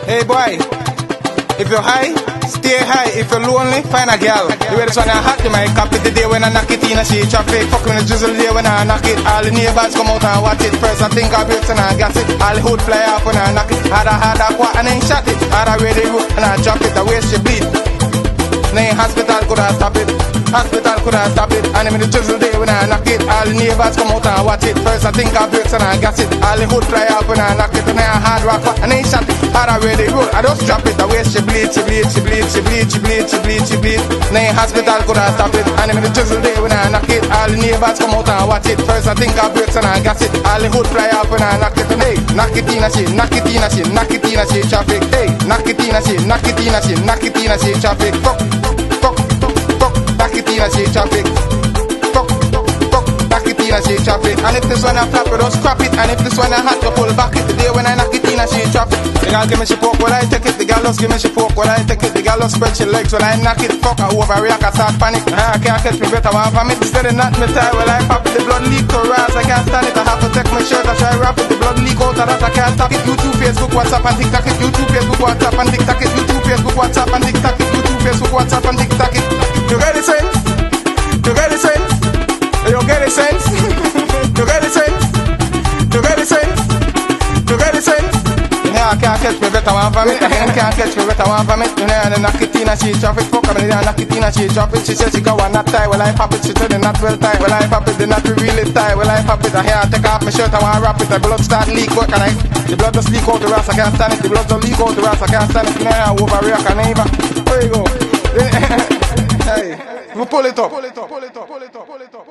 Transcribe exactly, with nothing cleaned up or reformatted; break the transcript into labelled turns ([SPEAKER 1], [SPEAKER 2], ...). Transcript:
[SPEAKER 1] Hey boy, if you're high, stay high. If you're lonely, find a girl. The way this one I hot, you might copy the day when I knock it in. I see traffic, fuck when the drizzle day when I knock it. All the neighbors come out and watch it. First I think I breaks and I gas it. All the hood fly off when I knock it. Harder, harder, quack and then shot it. Harder, ready, root and I drop it. I waste your bleed. Nay, hospital could have stop it. Hospital could have stop it. And in the drizzle day when I knock it. All the neighbors come out and watch it. First I think I breaks and I gas it. All the hood fly off when I knock it. And then I hard rock and then shot it. Harder, ready, root. I just drop it. I waste your bleed, she bleed, she bleed, she bleed, she bleed, she bleed, she bleed. Nay, hospital could have stop it. And in the drizzle day when I knock it. All the neighbors come out and watch it. First I think I breaks and I gas it. All the hood fly off when I knock it. And hey, knock it in a shit, knock it in a shit, knock it in a shit, traffic. Hey, knock it in a shit, knock it in a shit, knock it in a shit, traffic. Fuck, fuck, fuck, knock it in a shit, traffic. Fuck, fuck, knock it in a shit, traffic. And if this one I flap it, just scrap it. And if this one I hot, to pull back it. The day when I knock it in a shit, traffic. The girl give me she poke while I take it. The girl just give me she poke while I take it. The girl just spread she legs while I knock it. Fuck, I overreact, I start panic. I can't catch me better, I vomit. Instead of not me tie while I pop it. The blood leak to rise, I can't stand it. I have to take my shirt, I try wrap it. The blood leak out of that, I can't stop it. YouTube, Facebook, WhatsApp and TikTok it. YouTube, Facebook, WhatsApp and TikTok it. YouTube, Facebook, WhatsApp and TikTok it. YouTube, Facebook, WhatsApp and TikTok it. You get the sense? You get the sense? You get the sense? You get the sense? You get the sense? You get the sense? I can't catch me better one from it. I can't catch me better one from it. You know, and knock it in and she traffic. Fuck me, I knock it in and she traffic. She said she got one not tie. Well, I pop it. She said the not well tie. Well, I pop it. The not really tie. Well, I pop it. I hear I take off my shirt. I want to wrap it. The blood start leak. What can I? The blood just leak out the ass. I can't stand it. The blood just leak out the ass. I can't stand it. You know, I overreact. I never. There you go. Hey, we pull it up. Pull it up. Pull it up. Pull it up. Pull it up.